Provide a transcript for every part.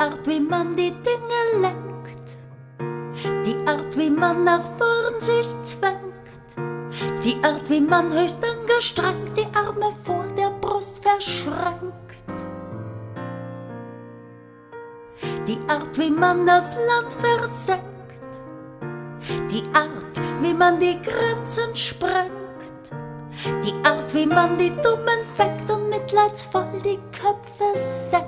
Art, wie man die Dinge lenkt, die Art, wie man nach vorn sich zwängt, die Art, wie man höchst angestrengt die Arme vor der Brust verschränkt, die Art, wie man das Land versenkt, die Art, wie man die Grenzen sprengt, die Art, wie man die Dummen fängt und mitleidsvoll die Köpfe senkt,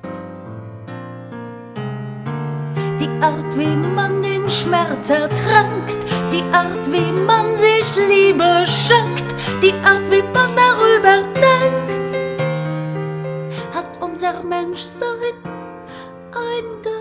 die Art, wie man den Schmerz ertränkt, die Art, wie man sich Liebe schenkt, die Art, wie man darüber denkt, hat unser Menschsein eingeengt.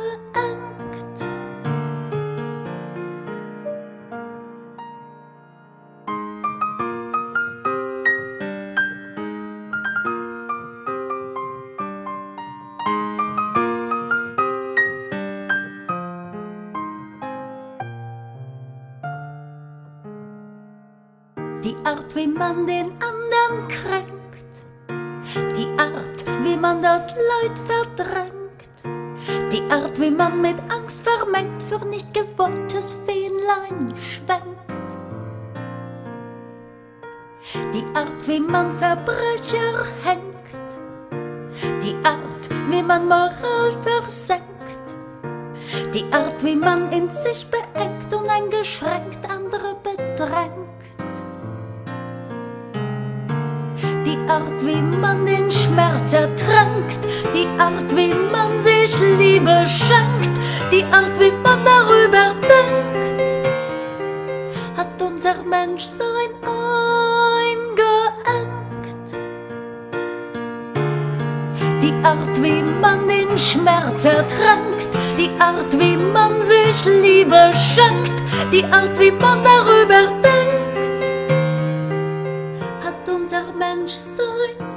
Die Art, wie man den anderen kränkt, die Art, wie man das Leid verdrängt, die Art, wie man mit Angst vermengt für nicht gewolltes Fähnlein schwenkt, die Art, wie man Verbrecher hängt, die Art, wie man Moral versenkt, die Art, wie man in sich beengt und eingeschränkt andere bedrängt, die Art, wie man den Schmerz ertränkt, die Art, wie man sich Liebe schenkt, die Art, wie man darüber denkt, hat unser Menschsein eingeengt. Die Art, wie man den Schmerz ertränkt, die Art, wie man sich Liebe schenkt, die Art, wie man darüber denkt, unser Menschsein